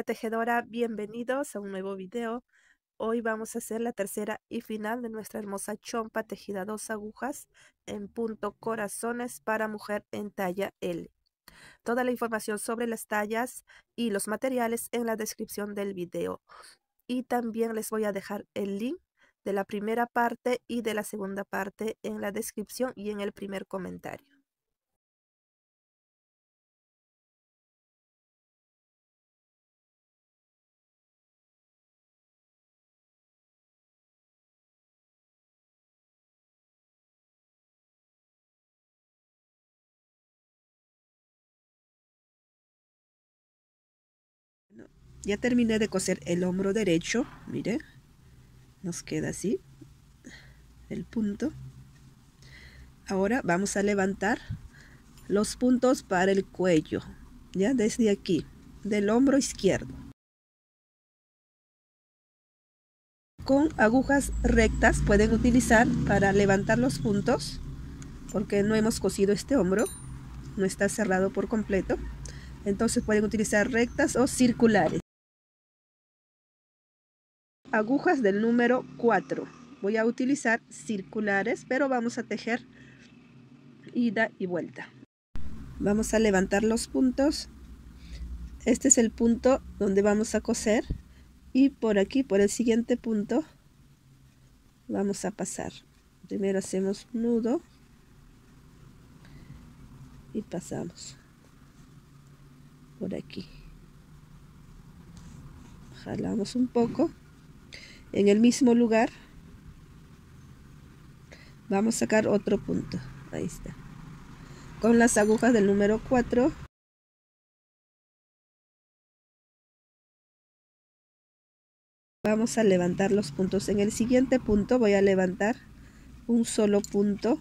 tejedora, bienvenidos a un nuevo video. Hoy vamos a hacer la tercera y final de nuestra hermosa chompa tejida a 2 agujas en punto corazones para mujer en talla L. Toda la información sobre las tallas y los materiales en la descripción del video. Y también les voy a dejar el link de la primera parte y de la segunda parte en la descripción y en el primer comentario. Ya terminé de coser el hombro derecho, miren, nos queda así el punto. Ahora vamos a levantar los puntos para el cuello, ya desde aquí, del hombro izquierdo. Con agujas rectas pueden utilizar para levantar los puntos, porque no hemos cosido este hombro, no está cerrado por completo. Entonces pueden utilizar rectas o circulares. Agujas del número 4. Voy a utilizar circulares, pero vamos a tejer ida y vuelta. Vamos a levantar los puntos. Este es el punto donde vamos a coser. Y por aquí, por el siguiente punto, vamos a pasar. Primero hacemos nudo. Y pasamos. Por aquí. Jalamos un poco. En el mismo lugar vamos a sacar otro punto. Ahí está. Con las agujas del número 4 vamos a levantar los puntos. En el siguiente punto voy a levantar un solo punto.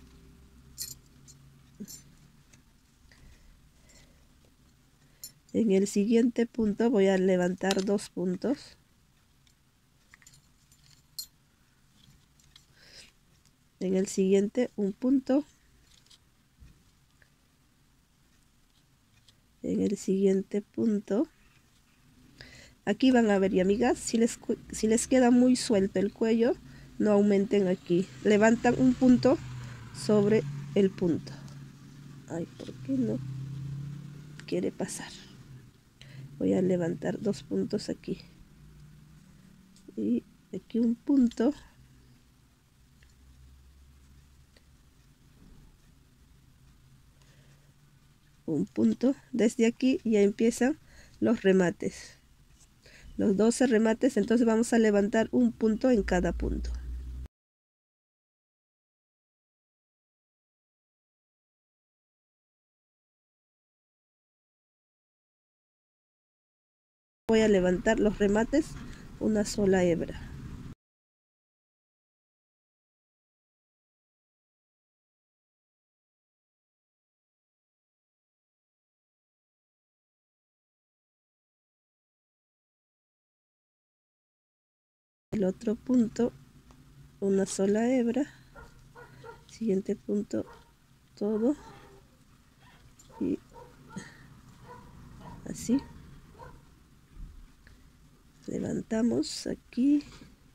En el siguiente punto voy a levantar 2 puntos. En el siguiente un punto. En el siguiente punto. Aquí van a ver, y amigas, si les queda muy suelto el cuello, no aumenten aquí. Levantan un punto sobre el punto. Ay, ¿por qué no quiere pasar? Voy a levantar 2 puntos aquí. Y aquí un punto. Un punto. Desde aquí ya empiezan los remates. Los 12 remates, entonces vamos a levantar un punto en cada punto. Voy a levantar los remates una sola hebra. El otro punto una sola hebra. Siguiente punto todo. Y así. Levantamos aquí.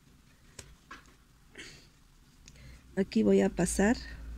Aquí voy a pasar.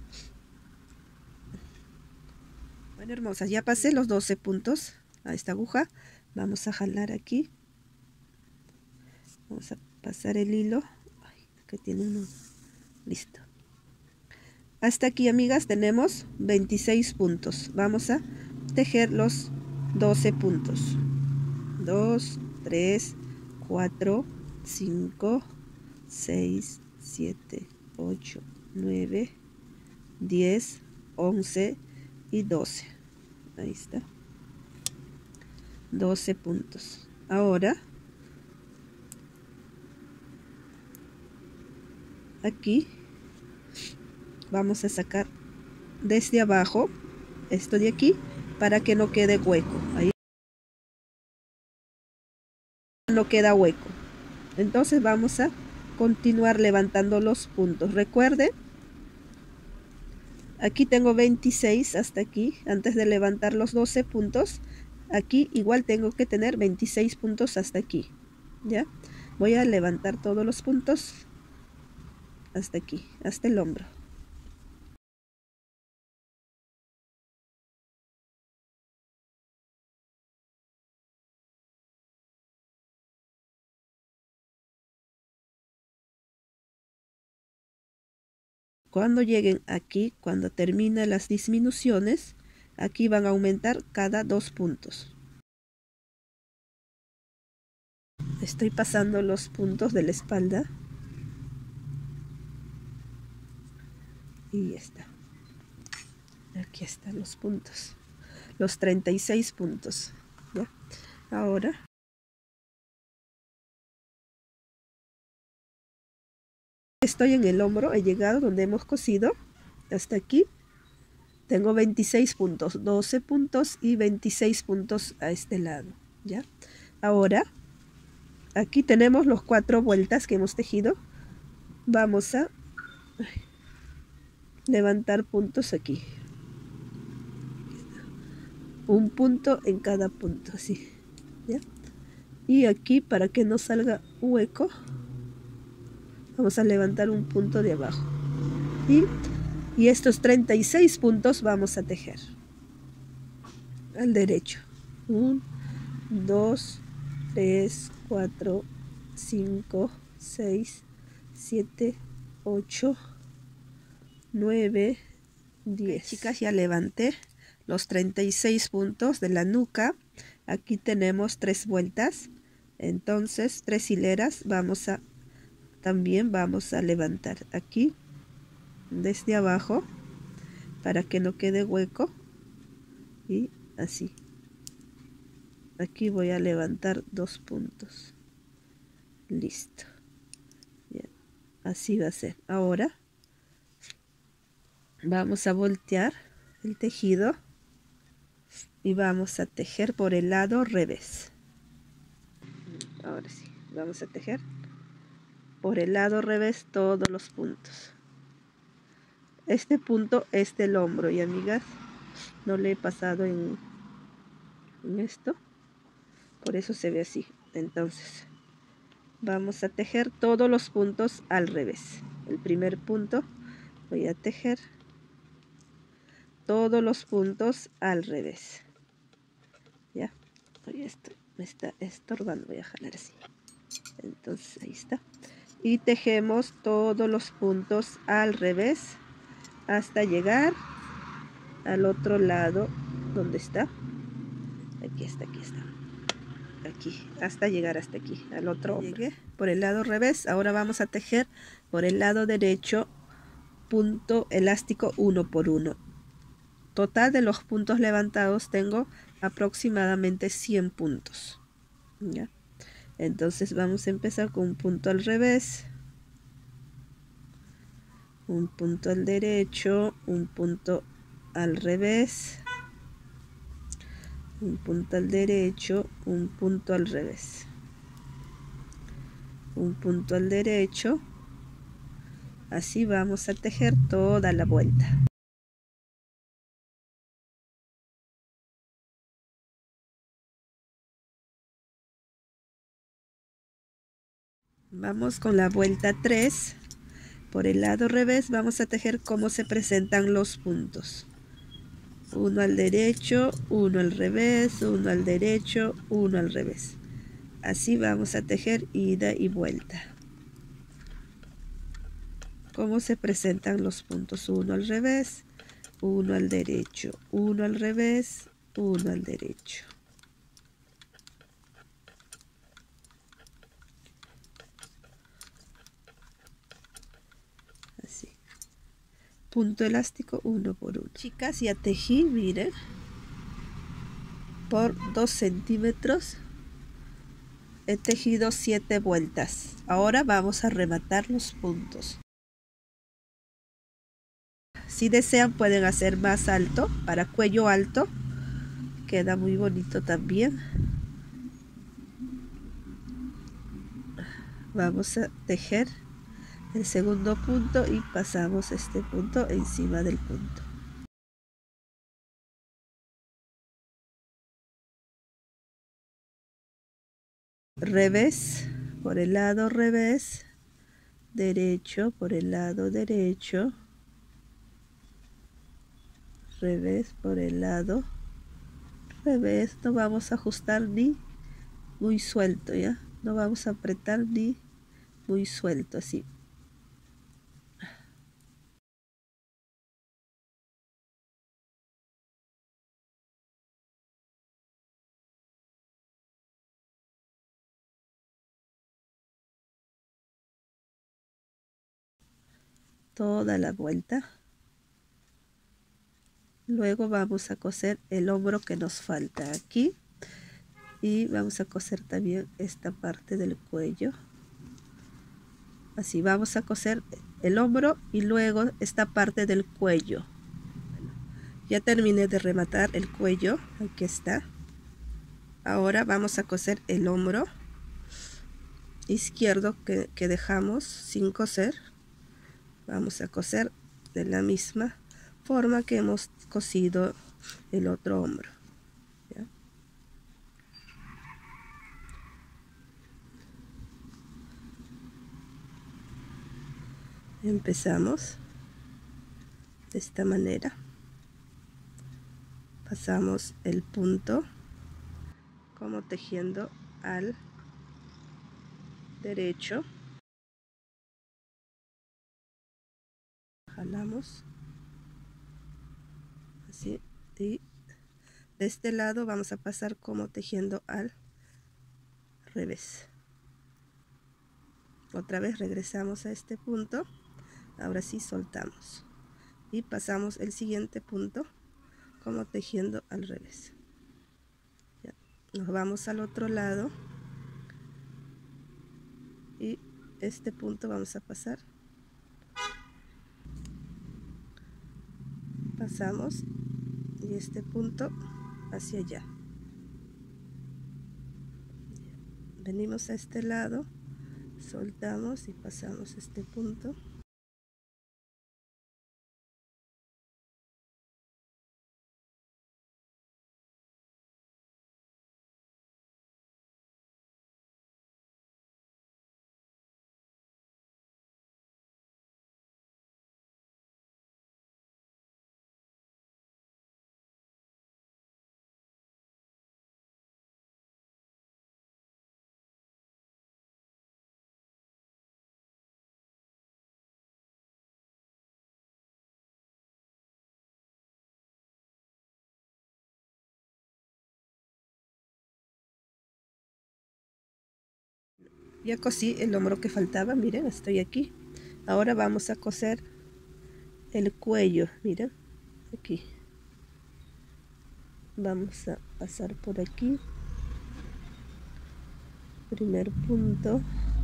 Bueno, hermosas, ya pasé los 12 puntos a esta aguja. Vamos a jalar aquí. Vamos a pasar el hilo. Ay, que tiene uno. Listo. Hasta aquí, amigas, tenemos 26 puntos. Vamos a tejer los 12 puntos. 2, 3, 4, 5, 6, 7, 8, 9, 10, 11 y 12. Ahí está. 12 puntos. Ahora, aquí vamos a sacar desde abajo esto de aquí para que no quede hueco. Ahí no queda hueco. Entonces vamos a continuar levantando los puntos. Recuerden, aquí tengo 26 hasta aquí. Antes de levantar los 12 puntos, Aquí igual tengo que tener 26 puntos hasta aquí, ¿ya? Voy a levantar todos los puntos hasta aquí, hasta el hombro. Cuando lleguen aquí, cuando terminen las disminuciones, aquí van a aumentar cada 2 puntos. Estoy pasando los puntos de la espalda. Y ya está. Aquí están los puntos. Los 36 puntos. ¿Ya? Ahora estoy en el hombro, he llegado donde hemos cosido. Hasta aquí. Tengo 26 puntos, 12 puntos y 26 puntos a este lado, ¿ya? Ahora, aquí tenemos los 4 vueltas que hemos tejido. Vamos a levantar puntos aquí. Un punto en cada punto, así, ¿ya? Y aquí, para que no salga hueco, vamos a levantar un punto de abajo. Y estos 36 puntos vamos a tejer al derecho. 1, 2, 3, 4, 5, 6, 7, 8, 9, 10. Chicas, ya levanté los 36 puntos de la nuca. Aquí tenemos 3 vueltas. Entonces, 3 hileras también vamos a levantar aquí desde abajo para que no quede hueco, y así. Aquí voy a levantar 2 puntos. Listo. Bien. Así va a ser. Ahora vamos a voltear el tejido y vamos a tejer por el lado revés. Ahora sí, vamos a tejer por el lado revés todos los puntos. Este punto es del hombro, y amigas, no le he pasado en esto, por eso se ve así. Entonces vamos a tejer todos los puntos al revés. El primer punto voy a tejer todos los puntos al revés. Ya, esto me está estorbando, voy a jalar así. Entonces ahí está. Y tejemos todos los puntos al revés hasta llegar al otro lado. ¿Dónde está? Aquí está, aquí está. Aquí, hasta llegar hasta aquí, al otro hombro. Llegué por el lado revés. Ahora vamos a tejer por el lado derecho punto elástico 1 por 1. Total de los puntos levantados tengo aproximadamente 100 puntos. ¿Ya? Entonces vamos a empezar con un punto al revés, un punto al derecho, un punto al revés, un punto al derecho, un punto al revés, un punto al derecho. Así vamos a tejer toda la vuelta. Vamos con la vuelta 3. Por el lado revés vamos a tejer cómo se presentan los puntos. Uno al derecho, uno al revés, uno al derecho, uno al revés. Así vamos a tejer ida y vuelta. Cómo se presentan los puntos. Uno al revés, uno al derecho, uno al revés, uno al derecho. Así. Punto elástico 1 por 1. Chicas, ya tejí, miren, por 2 centímetros he tejido 7 vueltas. Ahora vamos a rematar los puntos. Si desean pueden hacer más alto, para cuello alto, queda muy bonito también. Vamos a tejer el segundo punto y pasamos este punto encima del punto. revés por el lado revés, derecho por el lado derecho, revés por el lado revés. No vamos a ajustar ni muy suelto, ya no vamos a apretar ni muy suelto, así. Toda la vuelta. Luego vamos a coser el hombro que nos falta aquí, y vamos a coser también esta parte del cuello. Así vamos a coser el hombro y luego esta parte del cuello. Ya terminé de rematar el cuello, aquí está. Ahora vamos a coser el hombro izquierdo que dejamos sin coser. Vamos a coser de la misma forma que hemos cosido el otro hombro, ¿ya? Empezamos de esta manera, pasamos el punto como tejiendo al derecho, jalamos así, y de este lado vamos a pasar como tejiendo al revés. Otra vez regresamos a este punto, ahora sí soltamos y pasamos el siguiente punto como tejiendo al revés. Ya. Nos vamos al otro lado y este punto vamos a pasar, pasamos, y este punto hacia allá. Venimos a este lado, soltamos y pasamos este punto. Ya cosí el hombro que faltaba, miren, estoy aquí. Ahora vamos a coser el cuello, miren, aquí. Vamos a pasar por aquí. Primer punto.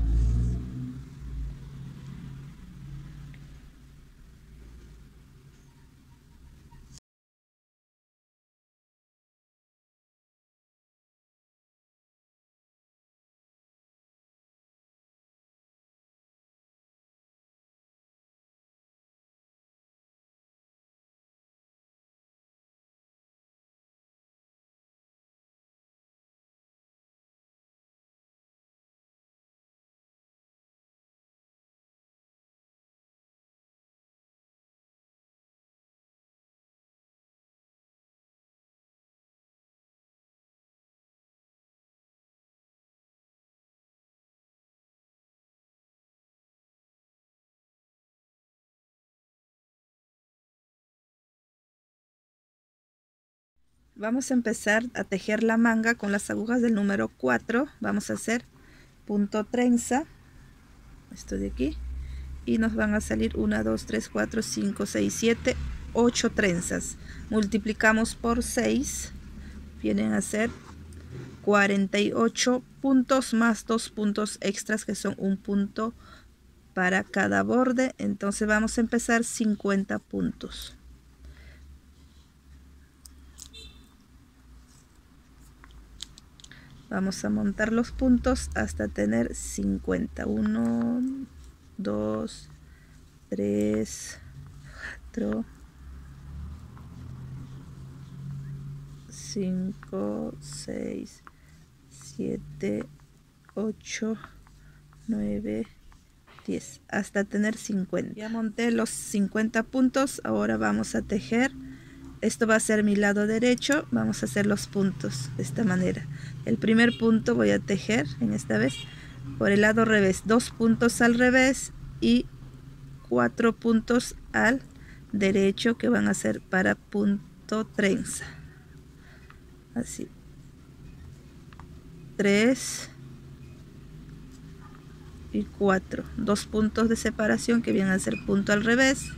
Vamos a empezar a tejer la manga con las agujas del número 4. Vamos a hacer punto trenza, esto de aquí, y nos van a salir 1, 2, 3, 4, 5, 6, 7, 8 trenzas. Multiplicamos por 6, vienen a ser 48 puntos más 2 puntos extras, que son un punto para cada borde. Entonces vamos a empezar 50 puntos. Vamos a montar los puntos hasta tener 50. 1, 2, 3, 4, 5, 6, 7, 8, 9, 10, hasta tener 50. Ya monté los 50 puntos, ahora vamos a tejer. Esto va a ser mi lado derecho, vamos a hacer los puntos de esta manera. El primer punto voy a tejer en esta vez por el lado revés, 2 puntos al revés y 4 puntos al derecho que van a ser para punto trenza. Así, 3 y 4, 2 puntos de separación que vienen a ser punto al revés,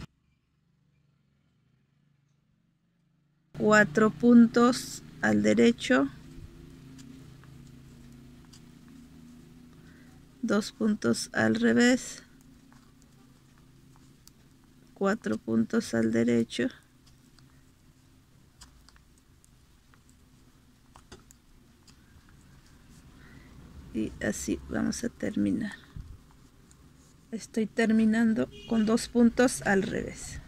4 puntos al derecho, 2 puntos al revés, 4 puntos al derecho, y así vamos a terminar. Estoy terminando con 2 puntos al revés.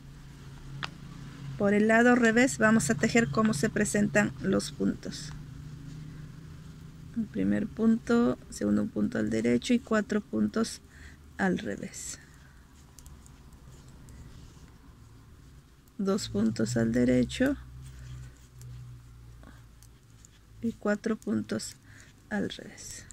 Por el lado revés vamos a tejer cómo se presentan los puntos. El primer punto, segundo punto al derecho y 4 puntos al revés. 2 puntos al derecho y 4 puntos al revés.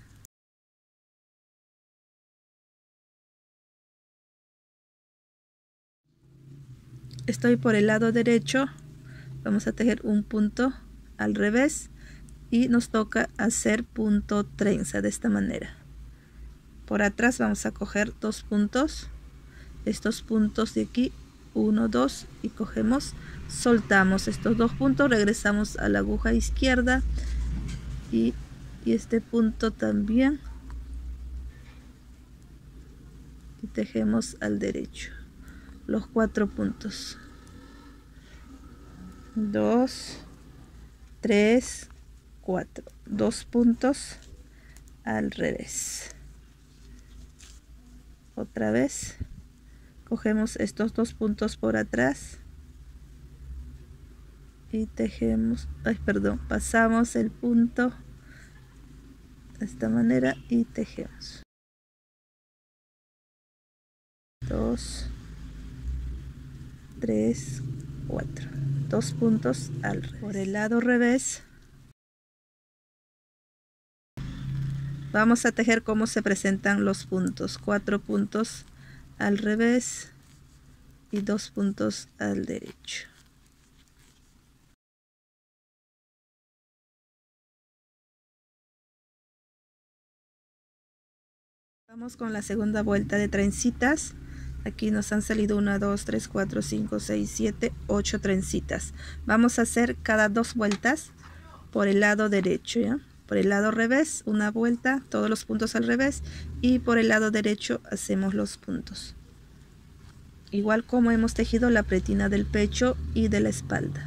Estoy por el lado derecho, vamos a tejer un punto al revés y nos toca hacer punto trenza de esta manera. Por atrás vamos a coger 2 puntos, estos puntos de aquí, 1, 2, y cogemos, soltamos estos 2 puntos, regresamos a la aguja izquierda y este punto también, y tejemos al derecho los 4 puntos, 2, 3, 4, 2 puntos al revés. Otra vez cogemos estos 2 puntos por atrás y tejemos, pasamos el punto de esta manera y tejemos 2, 3, 4, 2 puntos al revés. Por el lado revés vamos a tejer cómo se presentan los puntos, 4 puntos al revés y 2 puntos al derecho. Vamos con la segunda vuelta de trencitas. Aquí nos han salido 1, 2, 3, 4, 5, 6, 7, 8 trencitas. Vamos a hacer cada 2 vueltas por el lado derecho, ¿ya? Por el lado revés, una vuelta, todos los puntos al revés, y por el lado derecho hacemos los puntos. Igual como hemos tejido la pretina del pecho y de la espalda.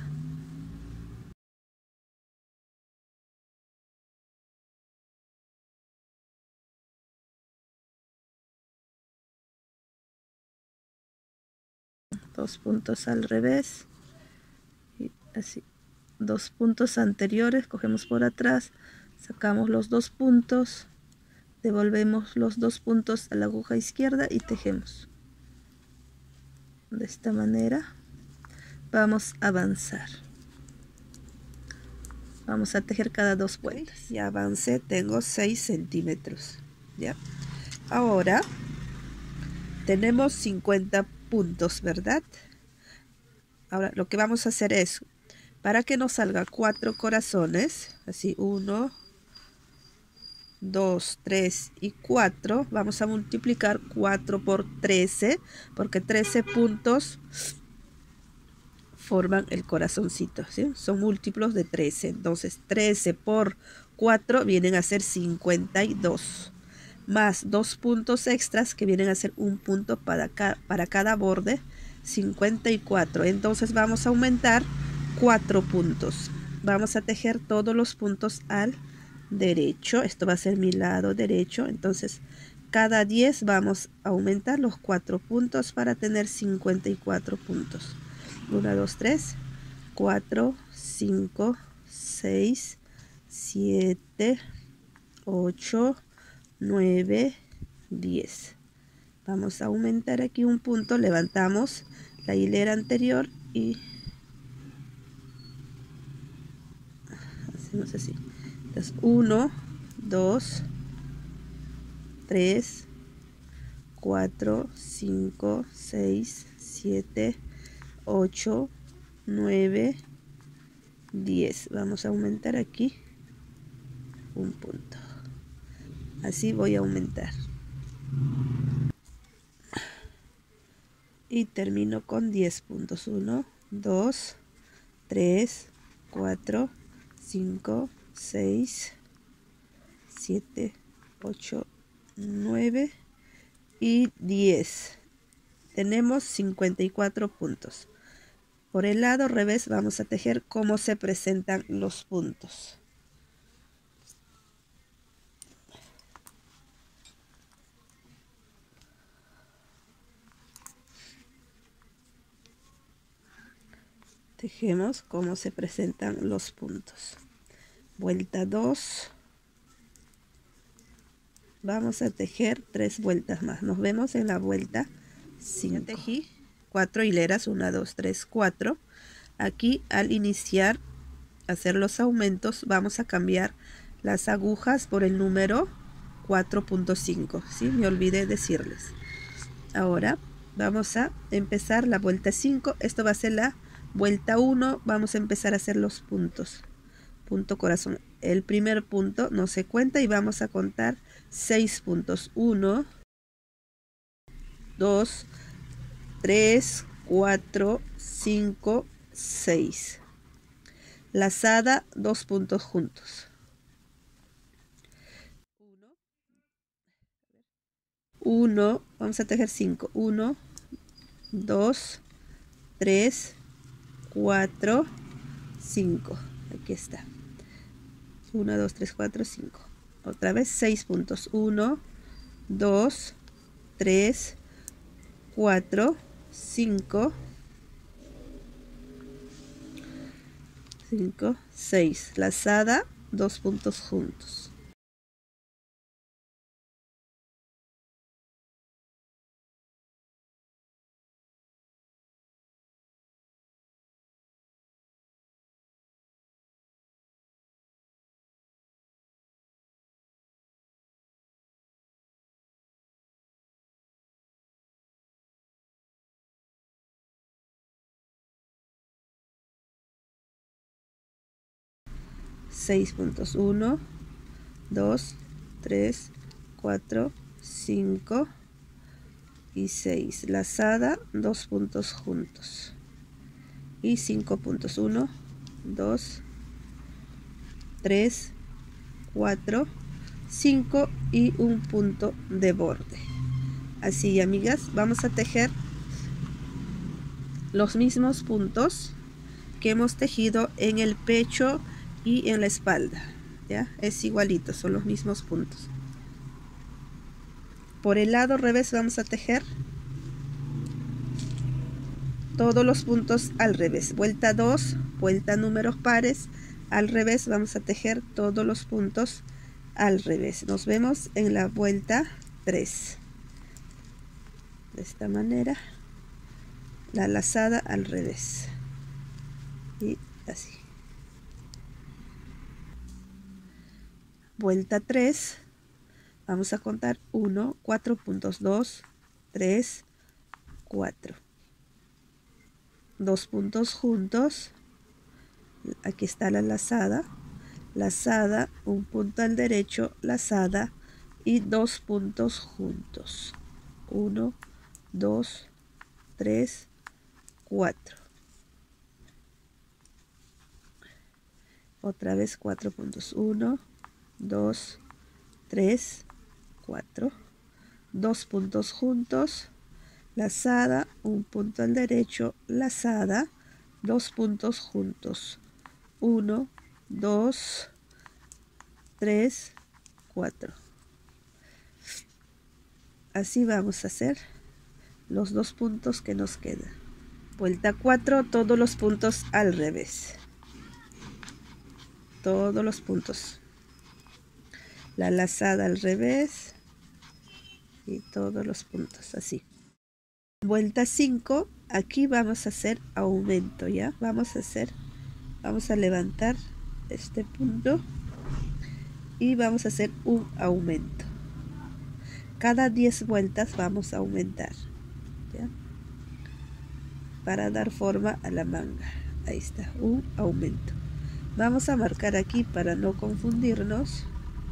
Dos puntos al revés y así, 2 puntos anteriores, cogemos por atrás, sacamos los 2 puntos, devolvemos los 2 puntos a la aguja izquierda y tejemos de esta manera. Vamos a avanzar, vamos a tejer cada 2 vueltas. Ya avancé, tengo 6 centímetros, ya. Ahora tenemos 50 puntos, ¿verdad? Ahora lo que vamos a hacer es, para que nos salga 4 corazones, así 1, 2, 3 y 4, vamos a multiplicar 4 por 13, porque 13 puntos forman el corazoncito, ¿sí? Son múltiplos de 13, entonces 13 por 4 vienen a ser 52, más 2 puntos extras que vienen a ser un punto para cada borde, 54. Entonces vamos a aumentar 4 puntos. Vamos a tejer todos los puntos al derecho. Esto va a ser mi lado derecho. Entonces cada 10 vamos a aumentar los 4 puntos para tener 54 puntos. 1, 2, 3, 4, 5, 6, 7, 8, 9, 10. Vamos a aumentar aquí un punto, levantamos la hilera anterior y hacemos así. Entonces 1, 2, 3, 4, 5, 6, 7, 8, 9, 10. Vamos a aumentar aquí un punto. Así voy a aumentar. Y termino con 10 puntos. 1, 2, 3, 4, 5, 6, 7, 8, 9 y 10. Tenemos 54 puntos. Por el lado revés vamos a tejer cómo se presentan los puntos. Tejemos cómo se presentan los puntos. Vuelta 2. Vamos a tejer 3 vueltas más. Nos vemos en la vuelta 5. Ya tejí 4 hileras, 1, 2, 3, 4. Aquí al iniciar, hacer los aumentos, vamos a cambiar las agujas por el número 4.5. ¿Sí? Me olvidé decirles. Ahora vamos a empezar la vuelta 5. Esto va a ser la vuelta 1. Vamos a empezar a hacer los puntos. Punto corazón. El primer punto no se cuenta y vamos a contar 6 puntos. 1, 2, 3, 4, 5, 6. Lazada, 2 puntos juntos. 1, vamos a tejer 5. 1, 2, 3, 4, 5. Aquí está. 1, 2, 3, 4, 5. Otra vez 6 puntos. 1, 2, 3, 4, 5, 5, 6. Lazada, 2 puntos juntos. Seis puntos. 1, 2, 3, 4, 5 y 6. Lazada, 2 puntos juntos. Y 5 puntos. 1, 2, 3, 4, 5 y un punto de borde. Así, amigas, vamos a tejer los mismos puntos que hemos tejido en el pecho y en la espalda. ¿Ya? Es igualito, son los mismos puntos. Por el lado revés vamos a tejer todos los puntos al revés. Vuelta 2, vuelta números pares, al revés vamos a tejer todos los puntos al revés. Nos vemos en la vuelta 3. De esta manera, la lazada al revés. Y así. Vuelta 3. Vamos a contar 1, 4 puntos, 2, 3, 4. 2 puntos juntos. Aquí está la lazada. Lazada, un punto al derecho, lazada y 2 puntos juntos. 1, 2, 3, 4. Otra vez 4 puntos. 1, 2, 3, 4. 2 puntos juntos. Lazada, un punto al derecho, lazada, 2 puntos juntos. 1, 2, 3, 4. Así vamos a hacer los 2 puntos que nos quedan. Vuelta 4, todos los puntos al revés. Todos los puntos. la lazada al revés y todos los puntos así. Vuelta 5, aquí vamos a hacer aumento, ¿ya? Vamos a levantar este punto y vamos a hacer un aumento. Cada 10 vueltas vamos a aumentar, ¿ya? Para dar forma a la manga. Ahí está, un aumento. Vamos a marcar aquí para no confundirnos.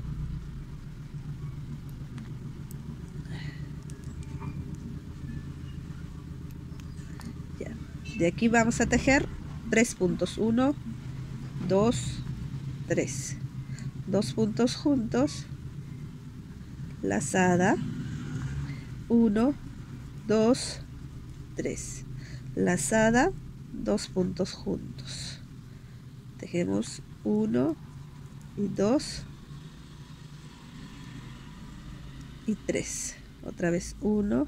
Ya. De aquí vamos a tejer 3 puntos, 1, 2, 3. 2 puntos juntos, lazada, 1, 2, 3, lazada, 2 puntos juntos, tejemos 1 y 2 y 3, otra vez 1,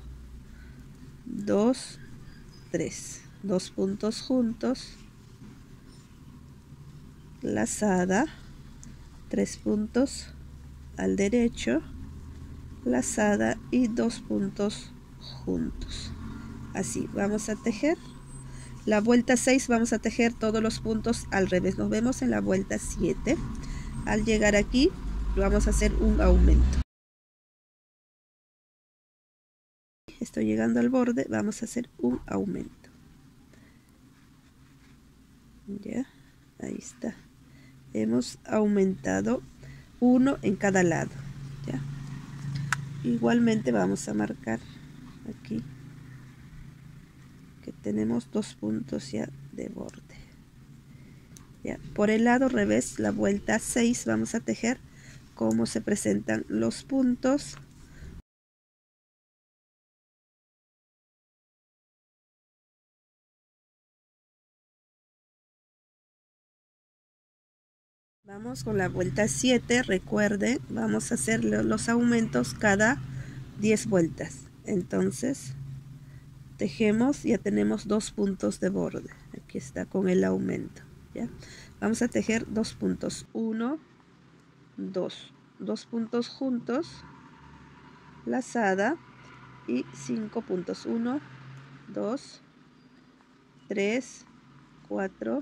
2, 3, 2 puntos juntos, lazada, 3 puntos al derecho, lazada y 2 puntos juntos. Así vamos a tejer. La vuelta 6 vamos a tejer todos los puntos al revés. Nos vemos en la vuelta 7. Al llegar aquí vamos a hacer un aumento. Estoy llegando al borde, vamos a hacer un aumento. Ya, ahí está. Hemos aumentado uno en cada lado. ¿Ya? Igualmente vamos a marcar aquí que tenemos 2 puntos ya de borde. ¿Ya? Por el lado revés, la vuelta 6, vamos a tejer cómo se presentan los puntos. Vamos con la vuelta 7, recuerden, vamos a hacer los aumentos cada 10 vueltas. Entonces, tejemos, ya tenemos 2 puntos de borde. Aquí está con el aumento. ¿Ya? Vamos a tejer 2 puntos, 1, 2. 2 puntos juntos, lazada y 5 puntos. 1, 2, 3, 4,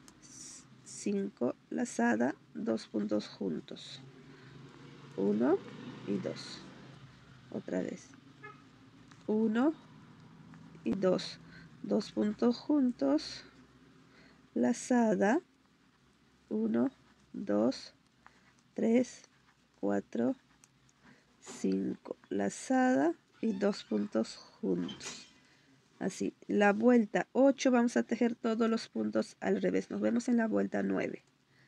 5, lazada, 2 puntos juntos, 1 y 2, otra vez 1 y 2, 2 puntos juntos, lazada, 1, 2, 3, 4, 5, lazada y 2 puntos juntos. Así, la vuelta 8 vamos a tejer todos los puntos al revés. Nos vemos en la vuelta 9.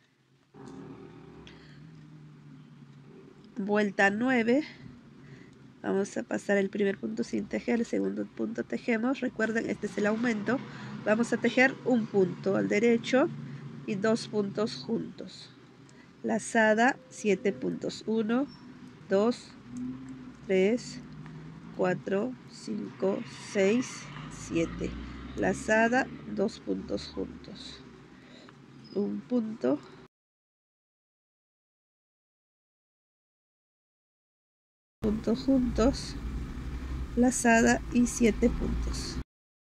Vuelta 9. Vamos a pasar el primer punto sin tejer, el segundo punto tejemos. Recuerden, este es el aumento. Vamos a tejer un punto al derecho y 2 puntos juntos. Lazada, 7 puntos. 1, 2, 3, 4, 5, 6, 7. Lazada, 2 puntos juntos. Un punto. Puntos juntos. Lazada y 7 puntos.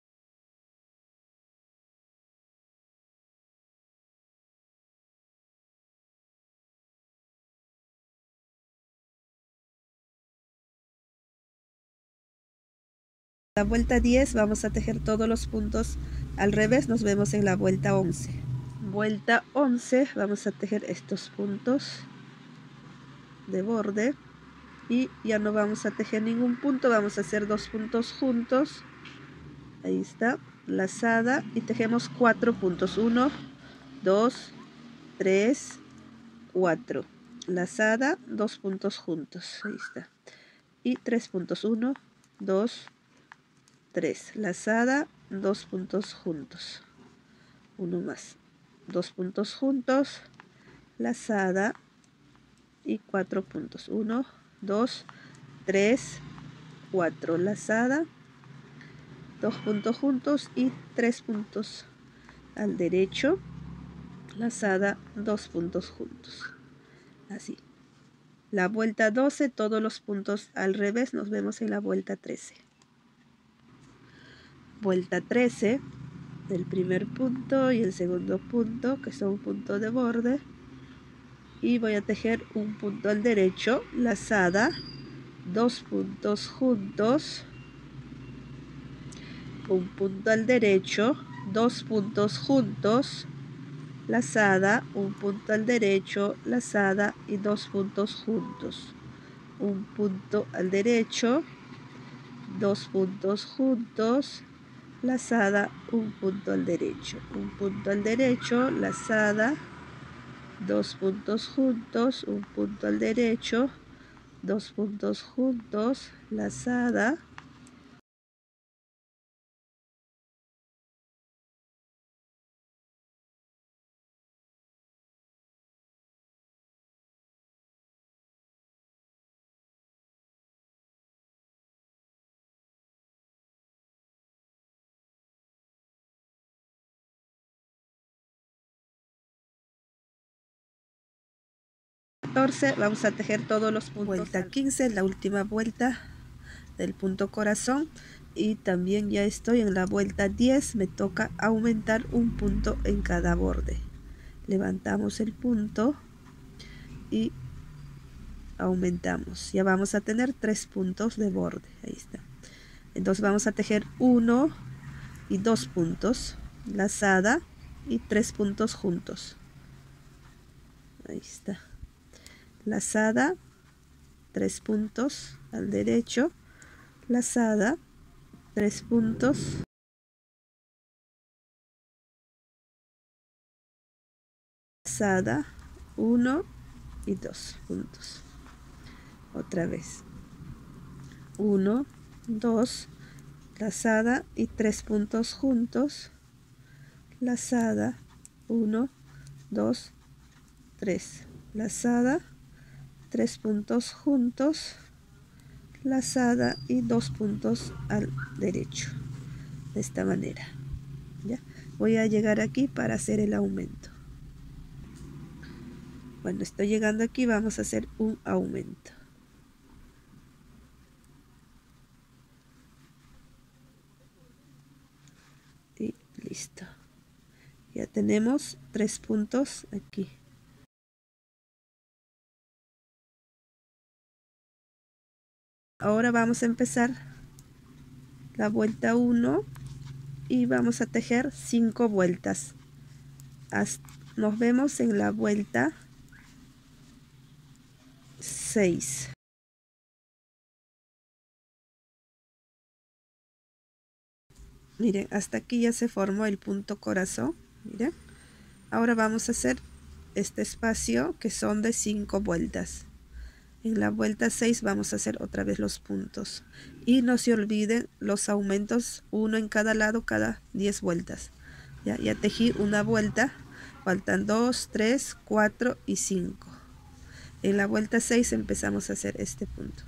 La vuelta 10 vamos a tejer todos los puntos al revés. Nos vemos en la vuelta 11. Vuelta 11 vamos a tejer estos puntos de borde y ya no vamos a tejer ningún punto. Vamos a hacer 2 puntos juntos. Ahí está, lazada y tejemos 4 puntos. 1, 2, 3, 4. Lazada, 2 puntos juntos. Ahí está. Y 3 puntos. 1, 2, 3. Lazada, 2 puntos juntos. Uno más. 2 puntos juntos. Lazada y 4 puntos. 1, 2, 3, 4. Lazada, 2 puntos juntos y 3 puntos al derecho. Lazada, 2 puntos juntos. Así. La vuelta 12, todos los puntos al revés. Nos vemos en la vuelta 13. Vuelta 13, el primer punto y el segundo punto, que son puntos de borde. Y voy a tejer un punto al derecho, lazada, 2 puntos juntos, un punto al derecho, 2 puntos juntos, lazada, un punto al derecho, lazada y 2 puntos juntos, un punto al derecho, 2 puntos juntos, lazada, un punto al derecho, un punto al derecho, lazada, 2 puntos juntos, un punto al derecho, 2 puntos juntos, lazada, vamos a tejer todos los puntos. Vuelta 15, la última vuelta del punto corazón, y también ya estoy en la vuelta 10. Me toca aumentar un punto en cada borde. Levantamos el punto y aumentamos. Ya vamos a tener 3 puntos de borde. Ahí está. Entonces vamos a tejer 1 y 2 puntos, lazada y 3 puntos juntos. Ahí está. Lazada, 3 puntos al derecho, lazada, 3 puntos, lazada, 1 y 2 puntos. Otra vez. 1, 2, lazada y 3 puntos juntos, lazada, 1, 2, 3, lazada, 3 puntos juntos, lazada y 2 puntos al derecho. De esta manera. ¿Ya? Voy a llegar aquí para hacer el aumento. Bueno, estoy llegando aquí, vamos a hacer un aumento. Y listo. Ya tenemos 3 puntos aquí. Ahora vamos a empezar la vuelta 1 y vamos a tejer 5 vueltas. Nos vemos en la vuelta 6. Miren, hasta aquí ya se formó el punto corazón. Miren. Ahora vamos a hacer este espacio que son de 5 vueltas. En la vuelta 6 vamos a hacer otra vez los puntos. Y no se olviden los aumentos, uno en cada lado cada 10 vueltas. Ya tejí una vuelta, faltan 2, 3, 4 y 5. En la vuelta 6 empezamos a hacer este punto.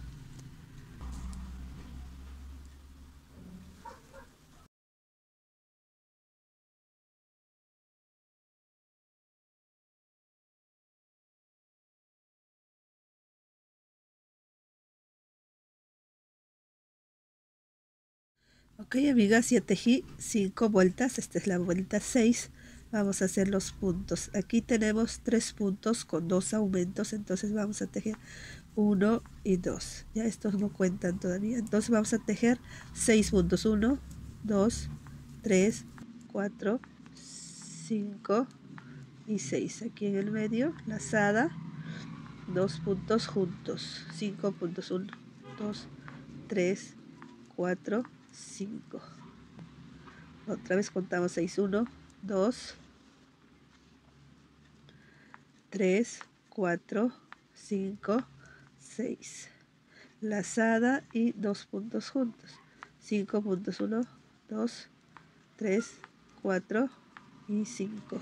Ok, amigas, ya tejí 5 vueltas. Esta es la vuelta 6. Vamos a hacer los puntos. Aquí tenemos 3 puntos con 2 aumentos. Entonces vamos a tejer 1 y 2. Ya estos no cuentan todavía. Entonces vamos a tejer 6 puntos. 1, 2, 3, 4, 5 y 6. Aquí en el medio, lazada. 2 puntos juntos. 5 puntos. 1, 2, 3, 4, 5. Otra vez contamos 6, 1, 2, 3, 4, 5, 6. Lazada y 2 puntos juntos. 5 puntos, 1, 2, 3, 4 y 5.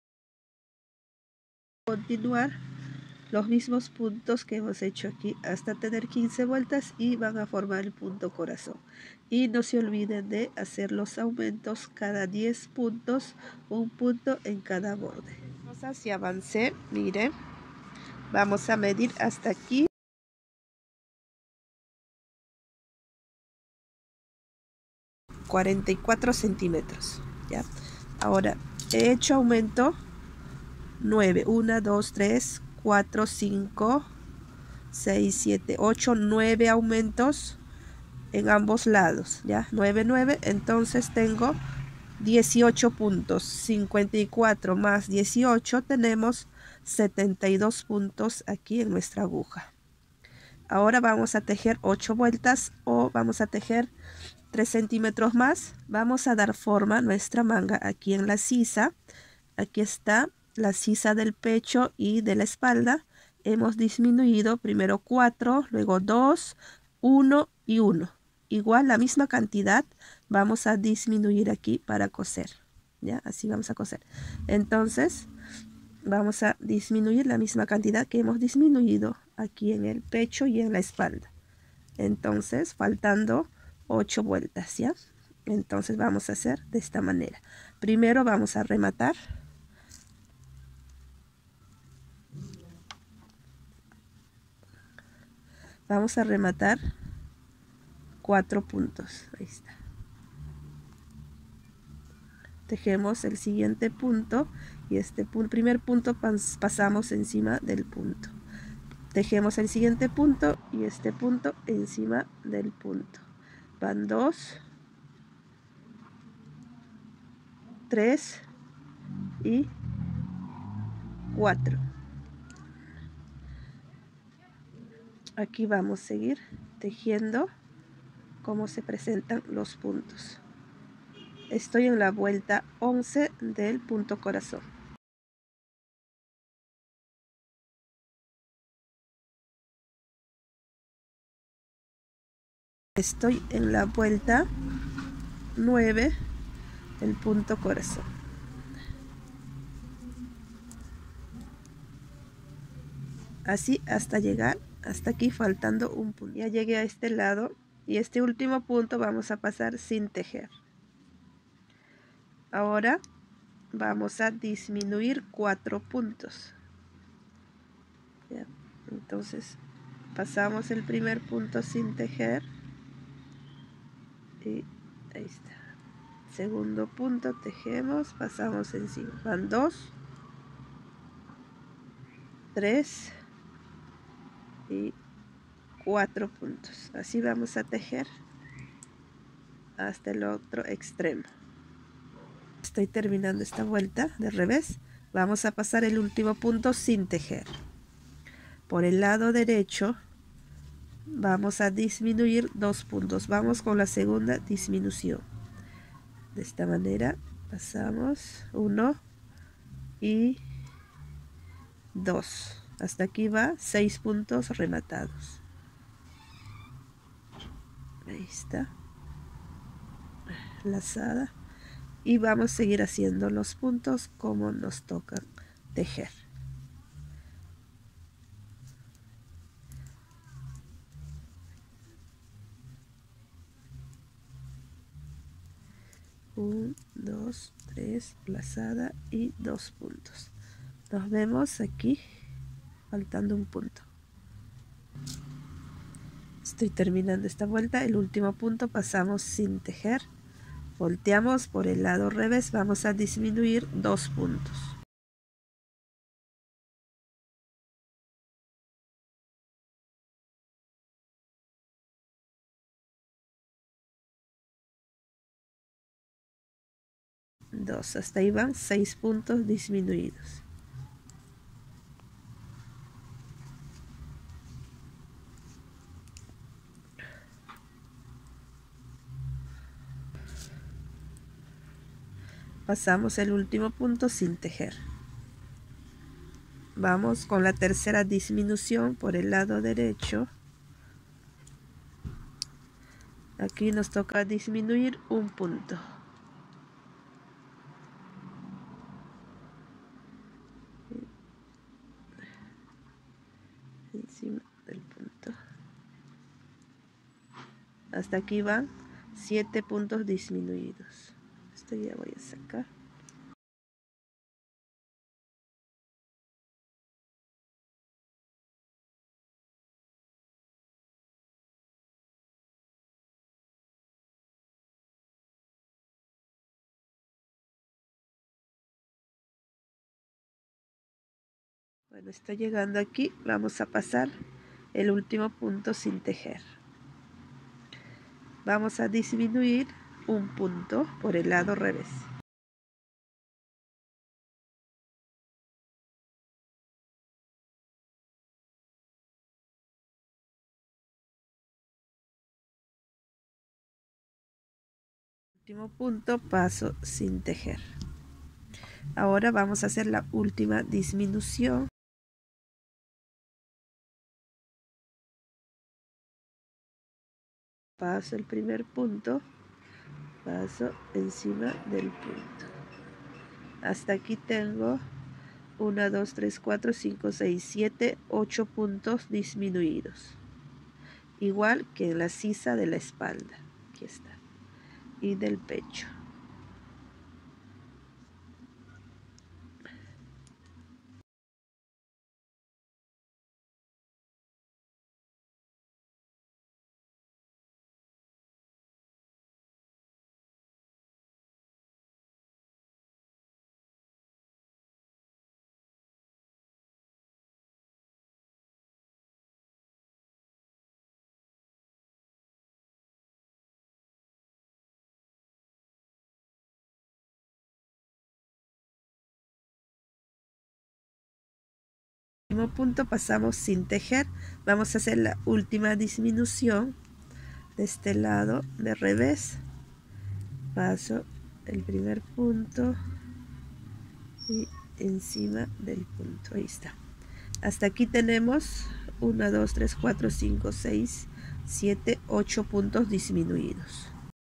Continuar los mismos puntos que hemos hecho aquí hasta tener 15 vueltas y van a formar el punto corazón. Y no se olviden de hacer los aumentos cada 10 puntos, un punto en cada borde. Así avancé, miren, vamos a medir hasta aquí. 44 centímetros, ¿ya? Ahora he hecho aumento 9, 1, 2, 3, 4, 5, 6, 7, 8, 9 aumentos en ambos lados, ¿ya? 9, 9, entonces tengo 18 puntos, 54 más 18, tenemos 72 puntos aquí en nuestra aguja. Ahora vamos a tejer 8 vueltas o vamos a tejer 3 centímetros más. Vamos a dar forma a nuestra manga aquí en la sisa. Aquí está la sisa del pecho y de la espalda. Hemos disminuido primero 4, luego 2, 1 y 1. Igual la misma cantidad vamos a disminuir aquí para coser. ¿Ya? Así vamos a coser. Entonces vamos a disminuir la misma cantidad que hemos disminuido aquí en el pecho y en la espalda. Entonces faltando 8 vueltas, ¿ya? Entonces vamos a hacer de esta manera. Primero vamos a rematar. Vamos a rematar 4 puntos. Ahí está. Tejemos el siguiente punto y este primer punto pasamos encima del punto. Tejemos el siguiente punto y este punto encima del punto. Van 2, 3 y 4. Aquí vamos a seguir tejiendo cómo se presentan los puntos. Estoy en la vuelta 11 del punto corazón. Estoy en la vuelta 9 del punto corazón. Así hasta llegar hasta aquí faltando un punto. Ya llegué a este lado y este último punto vamos a pasar sin tejer. Ahora vamos a disminuir 4 puntos. ¿Ya? Entonces pasamos el primer punto sin tejer y ahí está. Segundo punto, tejemos, pasamos encima. Van 2, 3 y 4 puntos. Así vamos a tejer hasta el otro extremo. Estoy terminando esta vuelta de revés. Vamos a pasar el último punto sin tejer. Por el lado derecho vamos a disminuir 2 puntos. Vamos con la segunda disminución. De esta manera pasamos 1 y 2. Hasta aquí va 6 puntos rematados. Ahí está. Lazada. Y vamos a seguir haciendo los puntos como nos tocan tejer. Un, 2, 3, lazada y 2 puntos. Nos vemos aquí faltando un punto. Estoy terminando esta vuelta. El último punto pasamos sin tejer. Volteamos por el lado revés. Vamos a disminuir 2 puntos. Dos, hasta ahí van 6 puntos disminuidos. Pasamos el último punto sin tejer. Vamos con la tercera disminución por el lado derecho. Aquí nos toca disminuir un punto. Encima del punto. Hasta aquí van 7 puntos disminuidos. Esto ya voy a sacar. Bueno, está llegando aquí, vamos a pasar el último punto sin tejer. Vamos a disminuir un punto por el lado revés. Último punto, paso sin tejer. Ahora vamos a hacer la última disminución. Paso el primer punto, paso encima del punto. Hasta aquí tengo 1, 2, 3, 4, 5, 6, 7, 8 puntos disminuidos. Igual que en la sisa de la espalda. Aquí está. Y del pecho. Último punto, pasamos sin tejer. Vamos a hacer la última disminución de este lado de revés. Paso el primer punto y encima del punto. Ahí está. Hasta aquí tenemos 1, 2, 3, 4, 5, 6, 7, 8 puntos disminuidos.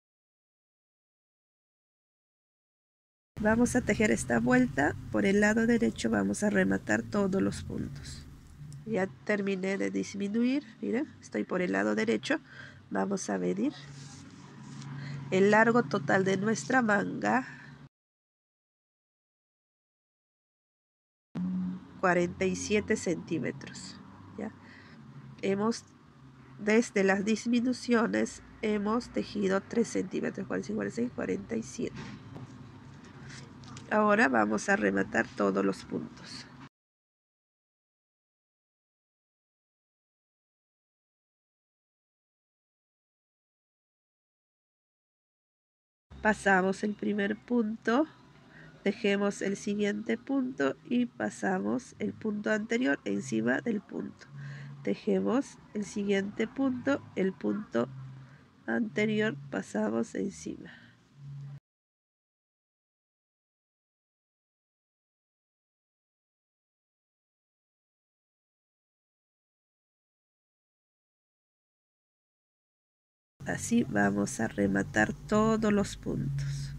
Vamos a tejer esta vuelta. Por el lado derecho vamos a rematar todos los puntos. Ya terminé de disminuir. Miren, estoy por el lado derecho. Vamos a medir el largo total de nuestra manga. 47 centímetros. ¿Ya? Desde las disminuciones hemos tejido 3 centímetros. 45, 46, 47. Ahora vamos a rematar todos los puntos. Pasamos el primer punto, tejemos el siguiente punto y pasamos el punto anterior encima del punto. Tejemos el siguiente punto, el punto anterior pasamos encima. Así vamos a rematar todos los puntos.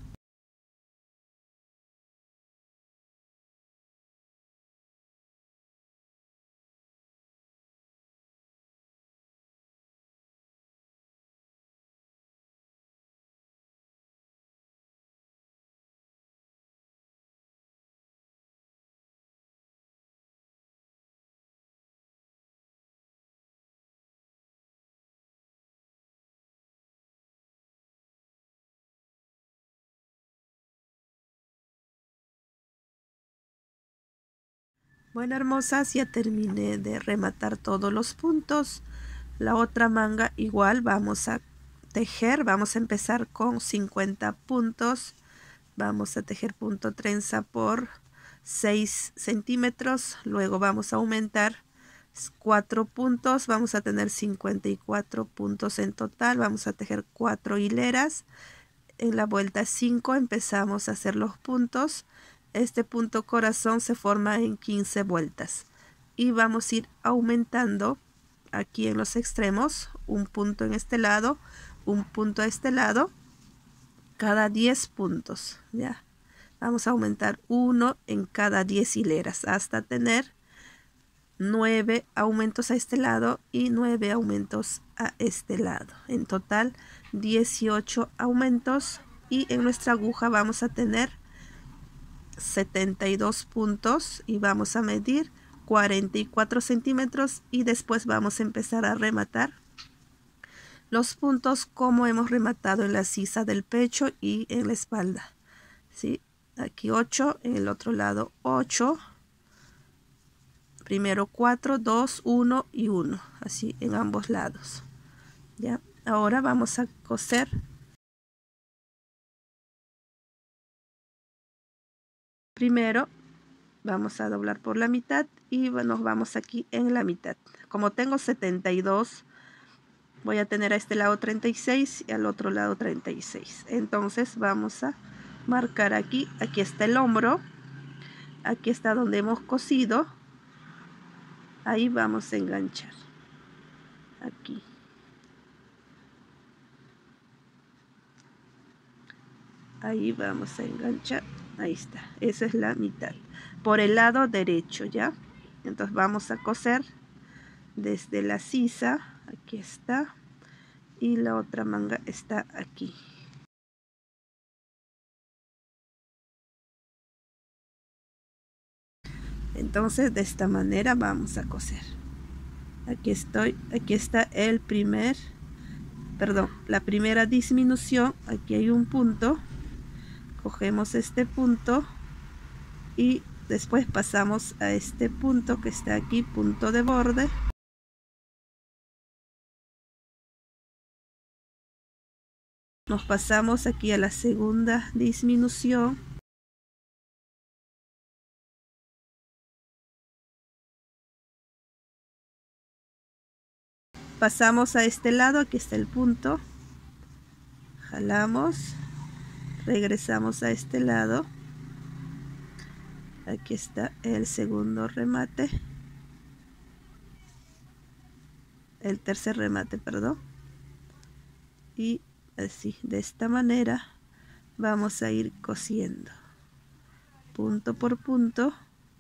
Bueno, hermosas, ya terminé de rematar todos los puntos. La otra manga igual vamos a tejer. Vamos a empezar con 50 puntos. Vamos a tejer punto trenza por 6 centímetros. Luego vamos a aumentar 4 puntos. Vamos a tener 54 puntos en total. Vamos a tejer 4 hileras. En la vuelta 5 empezamos a hacer los puntos. Este punto corazón se forma en 15 vueltas. Y vamos a ir aumentando aquí en los extremos. Un punto en este lado, un punto a este lado. Cada 10 puntos, ¿ya? Vamos a aumentar 1 en cada 10 hileras hasta tener 9 aumentos a este lado y 9 aumentos a este lado. En total 18 aumentos y en nuestra aguja vamos a tener 72 puntos y vamos a medir 44 centímetros y después vamos a empezar a rematar los puntos como hemos rematado en la sisa del pecho y en la espalda. ¿Sí? Aquí 8, en el otro lado 8, Primero 4, 2, 1 y 1, así en ambos lados. Ya, ahora vamos a coser. Primero vamos a doblar por la mitad y nos vamos aquí en la mitad. Como tengo 72, voy a tener a este lado 36 y al otro lado 36. Entonces vamos a marcar aquí. Aquí está el hombro. Aquí está donde hemos cosido. Ahí vamos a enganchar. Aquí. Ahí vamos a enganchar. Ahí está. Esa es la mitad. Por el lado derecho, ¿ya? Entonces vamos a coser desde la sisa. Aquí está. Y la otra manga está aquí. Entonces de esta manera vamos a coser. Aquí está la primera disminución. Aquí hay un punto. Cogemos este punto y después pasamos a este punto que está aquí, punto de borde. Nos pasamos aquí a la segunda disminución. Pasamos a este lado, aquí está el punto. Jalamos, regresamos a este lado. Aquí está el segundo remate. El tercer remate, perdón. Y así, de esta manera vamos a ir cosiendo punto por punto.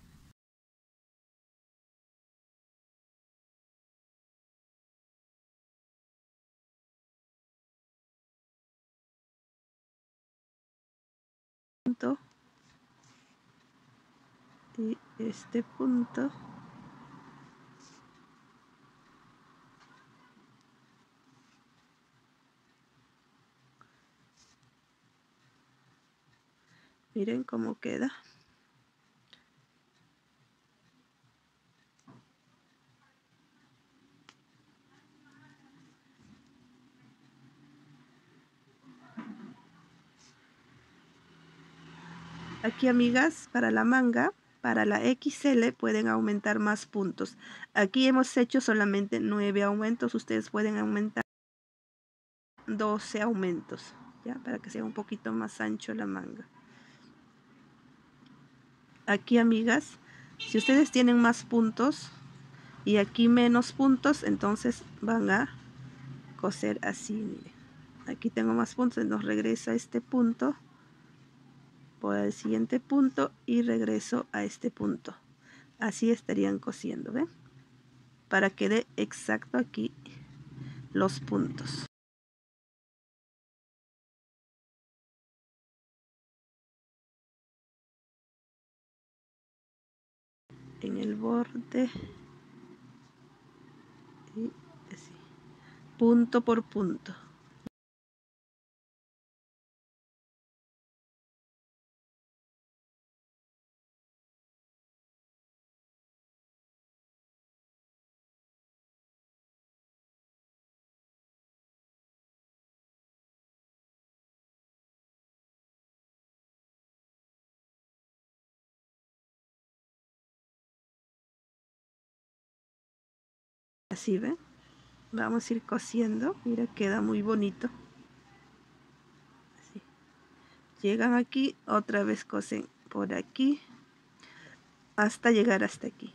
Y este punto. Miren cómo queda. Aquí, amigas, para la manga, para la XL pueden aumentar más puntos. Aquí hemos hecho solamente 9 aumentos. Ustedes pueden aumentar 12 aumentos, ¿ya? Para que sea un poquito más ancho la manga. Aquí, amigas, si ustedes tienen más puntos y aquí menos puntos, entonces van a coser así, miren. Aquí tengo más puntos, nos regresa a este punto. Voy al siguiente punto y regreso a este punto. Así estarían cosiendo, ¿ven? Para que dé exacto aquí los puntos. En el borde y así, punto por punto. Así, ven, vamos a ir cosiendo. Mira, queda muy bonito. Así. Llegan aquí, otra vez cosen por aquí hasta llegar hasta aquí.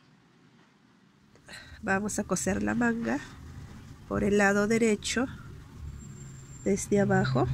Vamos a coser la manga por el lado derecho desde abajo.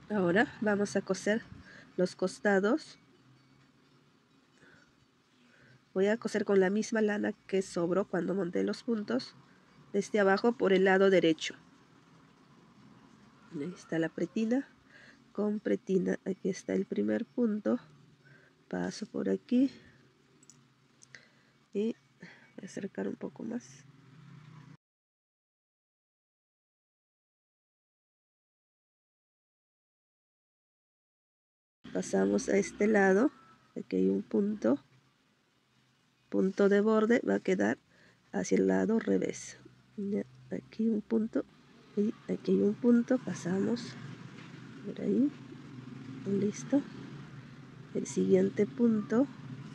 Ahora vamos a coser los costados. Voy a coser con la misma lana que sobró cuando monté los puntos, desde abajo por el lado derecho. Ahí está la pretina. Con pretina, aquí está el primer punto. Paso por aquí y voy a acercar un poco más. Pasamos a este lado, aquí hay un punto de borde, va a quedar hacia el lado revés. Ya, aquí un punto y aquí hay un punto, pasamos por ahí, listo. El siguiente punto,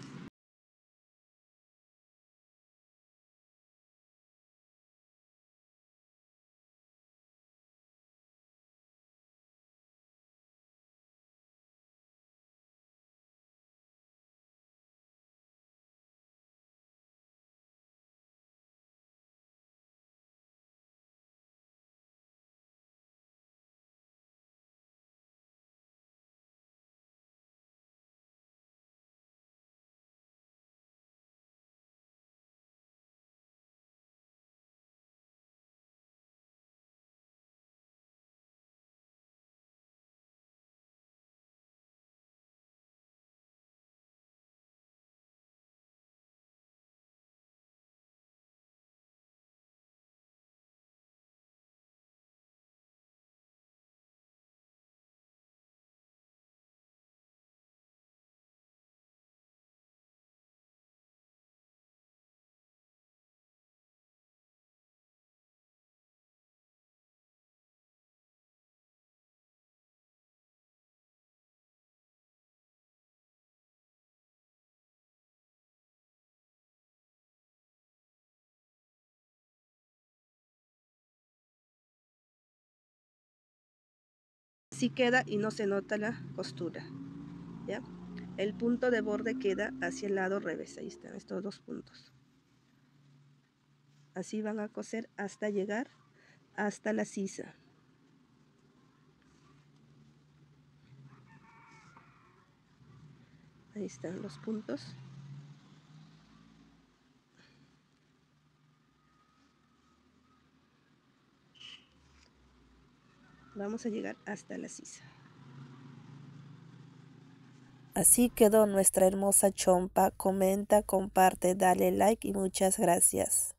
así queda y no se nota la costura, ¿ya? El punto de borde queda hacia el lado revés, ahí están estos dos puntos. Así van a coser hasta llegar hasta la sisa. Ahí están los puntos. Vamos a llegar hasta la sisa. Así quedó nuestra hermosa chompa. Comenta, comparte, dale like y muchas gracias.